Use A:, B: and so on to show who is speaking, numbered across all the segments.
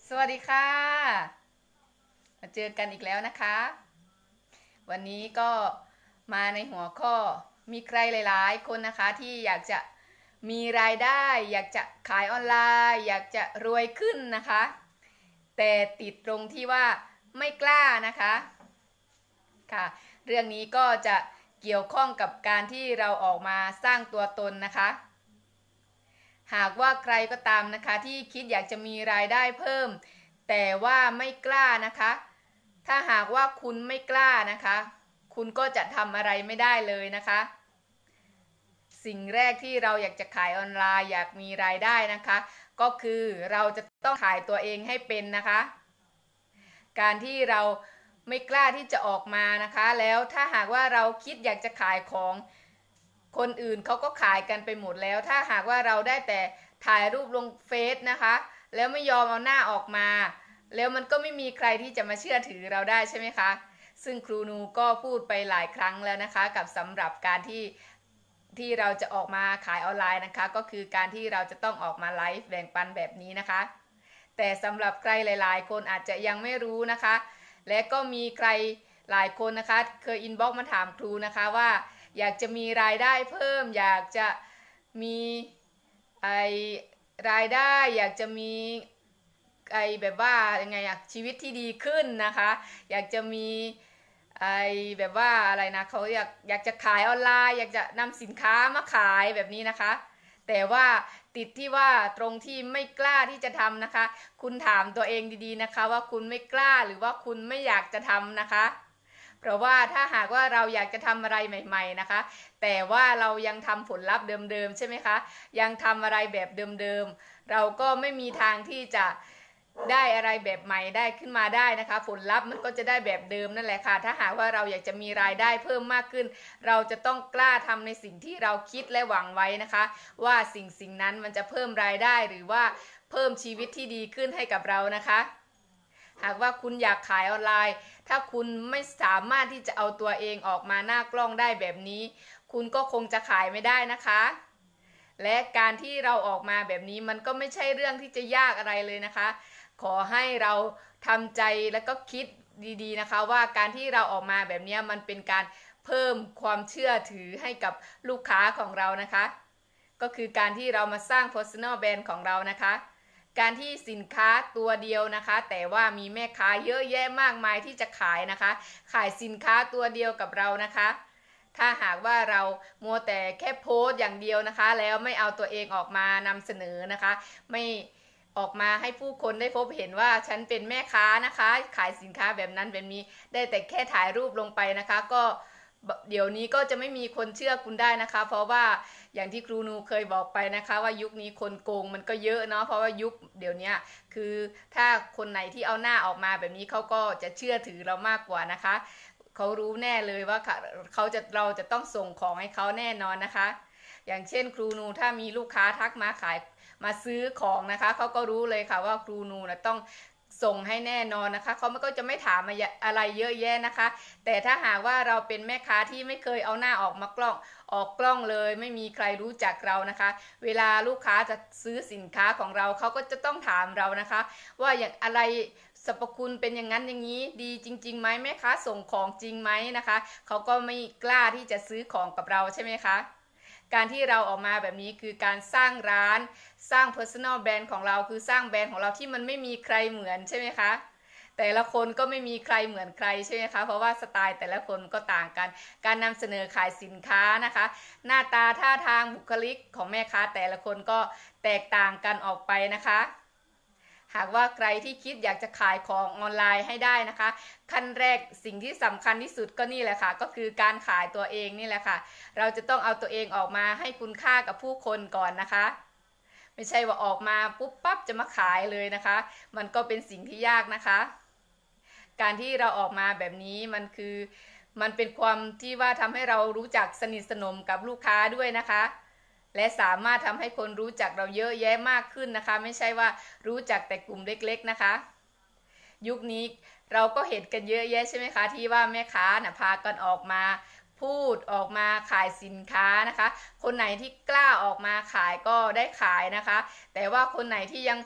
A: สวัสดีค่ะมาเจอกันอีกแล้วนะคะวันนี้ก็มาในหัวข้อมีใครหลายๆคนนะคะที่อยากจะมีรายได้อยากจะขายออนไลน์อยากจะรวยขึ้นนะคะแต่ติดตรงที่ว่าไม่กล้านะคะค่ะเรื่องนี้ก็จะเกี่ยวข้องกับการที่เราออกมาสร้างตัวตนนะคะหากว่าใครก็ตามนะคะที่คิดอยากจะมีรายได้เพิ่มแต่ว่าไม่กล้านะคะถ้าหากว่าคุณไม่กล้านะคะคุณก็จะทำอะไรไม่ได้เลยนะคะสิ่งแรกที่เราอยากจะขายออนไลน์อยากมีรายได้นะคะก็คือเราจะต้องขายตัวเองให้เป็นนะคะการที่เราไม่กล้าที่จะออกมานะคะแล้วถ้าหากว่าเราคิดอยากจะขายของคนอื่นเขาก็ขายกันไปหมดแล้วถ้าหากว่าเราได้แต่ถ่ายรูปลงเฟซนะคะแล้วไม่ยอมเอาหน้าออกมาแล้วมันก็ไม่มีใครที่จะมาเชื่อถือเราได้ใช่ไหมคะซึ่งครูนูก็พูดไปหลายครั้งแล้วนะคะกับสำหรับการที่เราจะออกมาขายออนไลน์นะคะก็คือการที่เราจะต้องออกมาไลฟ์แบ่งปันแบบนี้นะคะแต่สำหรับใครหลายๆคนอาจจะยังไม่รู้นะคะและก็มีใครหลายคนนะคะเคยอินบ็อกซ์มาถามครูนะคะว่าอยากจะมีรายได้เพิ่มอยากจะมีไอรายได้อยากจะมีแบบว่ายังไงอะชีวิตที่ดีขึ้นนะคะอยากจะมีแบบว่าอะไรนะเขาอยากจะขายออนไลน์อยากจะนำสินค้ามาขายแบบนี้นะคะแต่ว่าติดที่ว่าตรงที่ไม่กล้าที่จะทำนะคะคุณถามตัวเองดีๆนะคะว่าคุณไม่กล้าหรือว่าคุณไม่อยากจะทำนะคะเพราะว่าถ้าหากว่าเราอยากจะทำอะไรใหม่ๆนะคะแต่ว่าเรายังทำผลลัพธ์เดิมๆใช่ไหมคะยังทำอะไรแบบเดิมๆเราก็ไม่มีทางที่จะได้อะไรแบบใหม่ได้ขึ้นมาได้นะคะผลลัพธ์มันก็จะได้แบบเดิมนั่นแหละค่ะถ้าหากว่าเราอยากจะมีรายได้เพิ่มมากขึ้นเราจะต้องกล้าทำในสิ่งที่เราคิดและหวังไว้นะคะว่าสิ่งนั้นมันจะเพิ่มรายได้หรือว่าเพิ่มชีวิตที่ดีขึ้นให้กับเรานะคะหากว่าคุณอยากขายออนไลน์ถ้าคุณไม่สามารถที่จะเอาตัวเองออกมาหน้ากล้องได้แบบนี้คุณก็คงจะขายไม่ได้นะคะและการที่เราออกมาแบบนี้มันก็ไม่ใช่เรื่องที่จะยากอะไรเลยนะคะขอให้เราทำใจแล้วก็คิดดีๆนะคะว่าการที่เราออกมาแบบนี้มันเป็นการเพิ่มความเชื่อถือให้กับลูกค้าของเรานะคะก็คือการที่เรามาสร้าง personal brand ของเรานะคะการที่สินค้าตัวเดียวนะคะแต่ว่ามีแม่ค้าเยอะแยะมากมายที่จะขายนะคะขายสินค้าตัวเดียวกับเรานะคะถ้าหากว่าเรามัวแต่แค่โพสต์อย่างเดียวนะคะแล้วไม่เอาตัวเองออกมานำเสนอนะคะไม่ออกมาให้ผู้คนได้พบเห็นว่าฉันเป็นแม่ค้านะคะขายสินค้าแบบนั้นแบบนี้ได้แต่แค่ถ่ายรูปลงไปนะคะก็เดี๋ยวนี้ก็จะไม่มีคนเชื่อคุณได้นะคะเพราะว่าอย่างที่ครูนูเคยบอกไปนะคะว่ายุคนี้คนโกงมันก็เยอะเนาะเพราะว่ายุคเดี๋ยวนี้คือถ้าคนไหนที่เอาหน้าออกมาแบบนี้เขาก็จะเชื่อถือเรามากกว่านะคะเขารู้แน่เลยว่าเราจะต้องส่งของให้เขาแน่นอนนะคะอย่างเช่นครูนูถ้ามีลูกค้าทักมาขายมาซื้อของนะคะเขาก็รู้เลยค่ะว่าครูนูนะต้องส่งให้แน่นอนนะคะเขาก็จะไม่ถามอะไรเยอะแยะนะคะแต่ถ้าหากว่าเราเป็นแม่ค้าที่ไม่เคยเอาหน้าออกกล้องเลยไม่มีใครรู้จักเรานะคะเวลาลูกค้าจะซื้อสินค้าของเราเขาก็จะต้องถามเรานะคะว่าอย่างอะไรสรรพคุณเป็นอย่างนั้นอย่างนี้ดีจริงๆไหมแม่ค้าส่งของจริงไหมนะคะเขาก็ไม่กล้าที่จะซื้อของกับเราใช่ไหมคะการที่เราออกมาแบบนี้คือการสร้างร้านสร้าง personal brand ของเราคือสร้างแบรนด์ของเราที่มันไม่มีใครเหมือนใช่ไหมคะแต่ละคนก็ไม่มีใครเหมือนใครใช่ไหมคะเพราะว่าสไตล์แต่ละคนก็ต่างกันการนำเสนอขายสินค้านะคะหน้าตาท่าทางบุคลิกของแม่ค้าแต่ละคนก็แตกต่างกันออกไปนะคะหากว่าใครที่คิดอยากจะขายของออนไลน์ให้ได้นะคะขั้นแรกสิ่งที่สำคัญที่สุดก็นี่แหละค่ะก็คือการขายตัวเองนี่แหละค่ะเราจะต้องเอาตัวเองออกมาให้คุณค่ากับผู้คนก่อนนะคะไม่ใช่ว่าออกมาปุ๊บปั๊บจะมาขายเลยนะคะมันก็เป็นสิ่งที่ยากนะคะการที่เราออกมาแบบนี้มันเป็นความที่ว่าทำให้เรารู้จักสนิทสนมกับลูกค้าด้วยนะคะและสามารถทำให้คนรู้จักเราเยอะแยะมากขึ้นนะคะไม่ใช่ว่ารู้จักแต่กลุ่มเล็กๆนะคะยุคนี้เราก็เห็นกันเยอะแยะใช่ไหมคะที่ว่าแม่ค้าน่ะพากันออกมาพูดออกมาขายสินค้านะคะคนไหนที่กล้าออกมาขายก็ได้ขายนะคะแต่ว่าคนไหนที่ยัง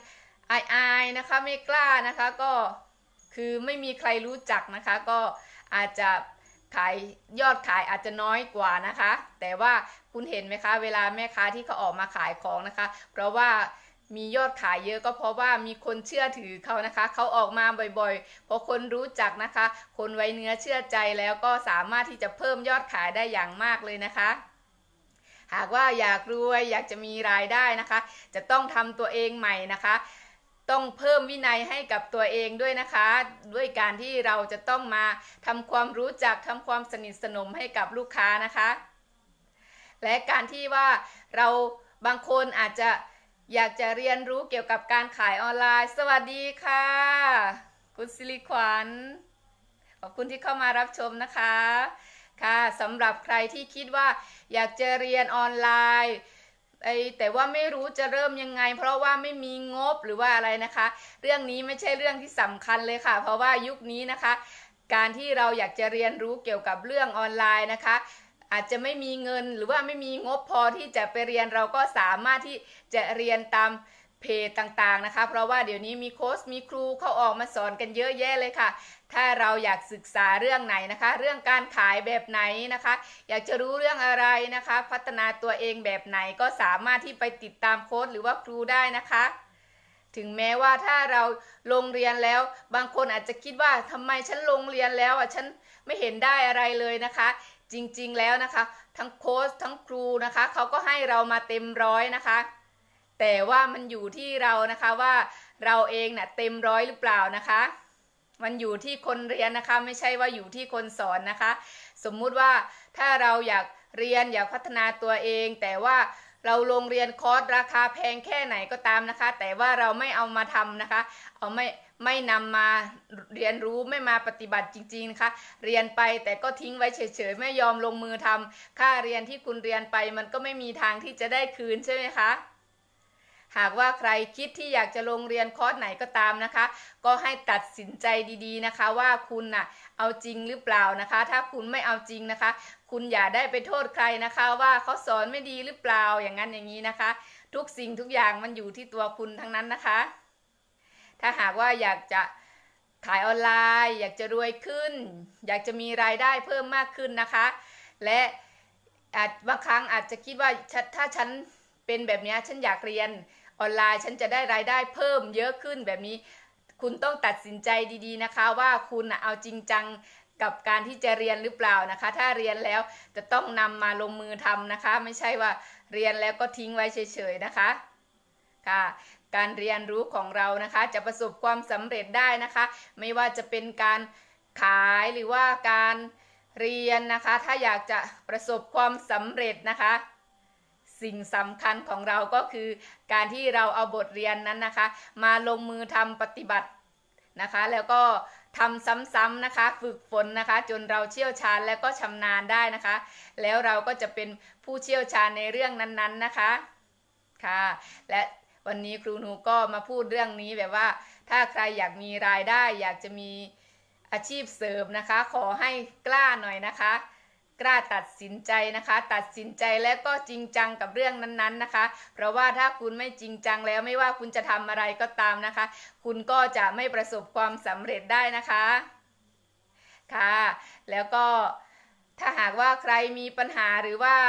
A: อายนะคะไม่กล้านะคะก็คือไม่มีใครรู้จักนะคะก็อาจจะขายยอดขายอาจจะน้อยกว่านะคะแต่ว่าคุณเห็นไหมคะเวลาแม่ค้าที่เขาออกมาขายของนะคะเพราะว่ามียอดขายเยอะก็เพราะว่ามีคนเชื่อถือเขานะคะเขาออกมาบ่อยๆพอคนรู้จักนะคะคนไว้เนื้อเชื่อใจแล้วก็สามารถที่จะเพิ่มยอดขายได้อย่างมากเลยนะคะหากว่าอยากรวยอยากจะมีรายได้นะคะจะต้องทำตัวเองใหม่นะคะต้องเพิ่มวินัยให้กับตัวเองด้วยนะคะด้วยการที่เราจะต้องมาทำความรู้จักทำความสนิทสนมให้กับลูกค้านะคะและการที่ว่าเราบางคนอาจจะอยากจะเรียนรู้เกี่ยวกับการขายออนไลน์สวัสดีค่ะคุณสิริขวัญขอบคุณที่เข้ามารับชมนะคะค่ะสำหรับใครที่คิดว่าอยากจะเรียนออนไลน์แต่ว่าไม่รู้จะเริ่มยังไงเพราะว่าไม่มีงบหรือว่าอะไรนะคะเรื่องนี้ไม่ใช่เรื่องที่สำคัญเลยค่ะเพราะว่ายุคนี้นะคะการที่เราอยากจะเรียนรู้เกี่ยวกับเรื่องออนไลน์นะคะอาจจะไม่มีเงินหรือว่าไม่มีงบพอที่จะไปเรียนเราก็สามารถที่จะเรียนตามเพจต่างๆนะคะเพราะว่าเดี๋ยวนี้มีโค้ชมีครูเขาออกมาสอนกันเยอะแยะเลยค่ะถ้าเราอยากศึกษาเรื่องไหนนะคะเรื่องการขายแบบไหนนะคะอยากจะรู้เรื่องอะไรนะคะพัฒนาตัวเองแบบไหนก็สามารถที่ไปติดตามโค้ชหรือว่าครูได้นะคะถึงแม้ว่าถ้าเราลงเรียนแล้วบางคนอาจจะคิดว่าทำไมฉันลงเรียนแล้วฉันไม่เห็นได้อะไรเลยนะคะจริงๆแล้วนะคะทั้งโค้ชทั้งครูนะคะเขาก็ให้เรามาเต็มร้อยนะคะแต่ว่ามันอยู่ที่เรานะคะว่าเราเองน่ะเต็มร้อยหรือเปล่านะคะมันอยู่ที่คนเรียนนะคะไม่ใช่ว่าอยู่ที่คนสอนนะคะสมมุติว่าถ้าเราอยากเรียนอยากพัฒนาตัวเองแต่ว่าเราลงเรียนคอร์สราคาแพงแค่ไหนก็ตามนะคะแต่ว่าเราไม่เอามาทำนะคะไม่นำมาเรียนรู้ไม่มาปฏิบัติจริงๆนะคะเรียนไปแต่ก็ทิ้งไว้เฉยๆไม่ยอมลงมือทำค่าเรียนที่คุณเรียนไปมันก็ไม่มีทางที่จะได้คืนใช่ไหมคะหากว่าใครคิดที่อยากจะลงเรียนคอร์สไหนก็ตามนะคะก็ให้ตัดสินใจดีๆนะคะว่าคุณน่ะเอาจริงหรือเปล่านะคะถ้าคุณไม่เอาจริงนะคะคุณอย่าได้ไปโทษใครนะคะว่าเขาสอนไม่ดีหรือเปล่าอย่างนั้นอย่างนี้นะคะทุกสิ่งทุกอย่างมันอยู่ที่ตัวคุณทั้งนั้นนะคะถ้าหากว่าอยากจะขายออนไลน์อยากจะรวยขึ้นอยากจะมีรายได้เพิ่มมากขึ้นนะคะและบางครั้งอาจจะคิดว่าถ้าฉันเป็นแบบนี้ฉันอยากเรียนออนไลน์ฉันจะได้รายได้เพิ่มเยอะขึ้นแบบนี้คุณต้องตัดสินใจดีๆนะคะว่าคุณเอาจริงจังกับการที่จะเรียนหรือเปล่านะคะถ้าเรียนแล้วจะต้องนำมาลงมือทำนะคะไม่ใช่ว่าเรียนแล้วก็ทิ้งไว้เฉยๆนะคะค่ะการเรียนรู้ของเรานะคะจะประสบความสำเร็จได้นะคะไม่ว่าจะเป็นการขายหรือว่าการเรียนนะคะถ้าอยากจะประสบความสำเร็จนะคะสิ่งสำคัญของเราก็คือการที่เราเอาบทเรียนนั้นนะคะมาลงมือทำปฏิบัตินะคะแล้วก็ทำซ้ำๆนะคะฝึกฝนนะคะจนเราเชี่ยวชาญและก็ชำนาญได้นะคะแล้วเราก็จะเป็นผู้เชี่ยวชาญในเรื่องนั้นๆนะคะค่ะและวันนี้ครูหนูก็มาพูดเรื่องนี้แบบว่าถ้าใครอยากมีรายได้อยากจะมีอาชีพเสริมนะคะขอให้กล้าหน่อยนะคะกล้าตัดสินใจนะคะตัดสินใจและก็จริงจังกับเรื่องนั้นๆนะคะเพราะว่าถ้าคุณไม่จริงจังแล้วไม่ว่าคุณจะทำอะไรก็ตามนะคะคุณก็จะไม่ประสบความสำเร็จได้นะคะค่ะแล้วก็ถ้าหากว่าใครมีปัญหาหรือว่า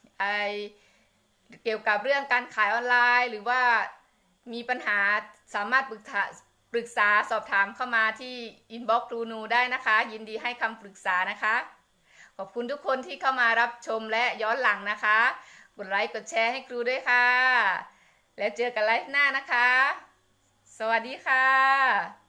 A: เกี่ยวกับเรื่องการขายออนไลน์หรือว่ามีปัญหาสามารถปรึกษาสอบถามเข้ามาที่อินบ็อกซ์ครูนูได้นะคะยินดีให้คำปรึกษานะคะขอบคุณทุกคนที่เข้ามารับชมและย้อนหลังนะคะกดไลค์กดแชร์ให้ครูด้วยค่ะแล้วเจอกันไลฟ์หน้านะคะสวัสดีค่ะ